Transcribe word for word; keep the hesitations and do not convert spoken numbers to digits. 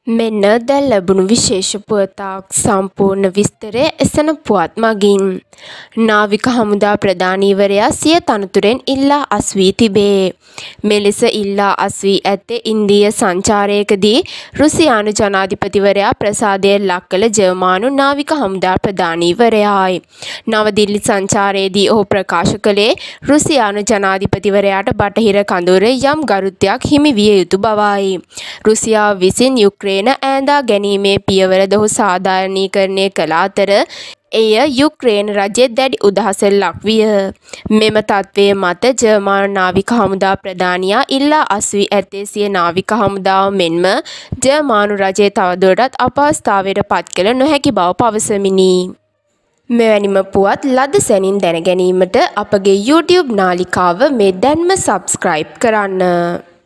මෙන්න දැන් ලැබුණු විශේෂ පුවතක් සම්පූර්ණ විස්තරය එසන පුවත් මගින්. නාවික හමුදා ප්‍රධානීවරයා සිය තනතුරෙන් ඉල්ලා අස්වී තිබේ. මෙලෙස ඉල්ලා අස්වී ඇත්තේ ඉන්දීය සංචාරයකදී රුසියානු ජනාධිපතිවරයා ප්‍රසාදයට ලක් කළ ජර්මානු නාවික හමුදා ප්‍රධානීවරයායි. නවදිල්ලි සංචාරයේදී ඔහු ප්‍රකාශ කළේ රුසියානු ජනාධිපතිවරයාට බටහිර කඳවුරේ යම් ගරුත්වයක් හිමි විය යුතු බවයි. රුසියාව විසින් යුක්රේන ඈඳා ගැනීමේ පියවරද ඔහු සාධාරණීකරණය කළ අතර එය යුක්රේන රජයේ දැඩි උදහසට ලක් විය. මෙම තත්ත්වය මත ජර්මානු නාවික හමුදා ප්‍රධානියා ඉල්ලා අස්වී ඇත්තේ සිය නාවික හමුදාව මෙන්ම ජර්මානු රජය තවදුරටත් අපහසුතාවයට පත් කළ නොහැකි බව පවසමිනි. මෙවැනිම පුවත් ලද සැනින් දැන ගැනීමට අපගේ YouTube නාලිකාව මේ දැන්ම සබ්ස්ක්‍රයිබ් කරන්න.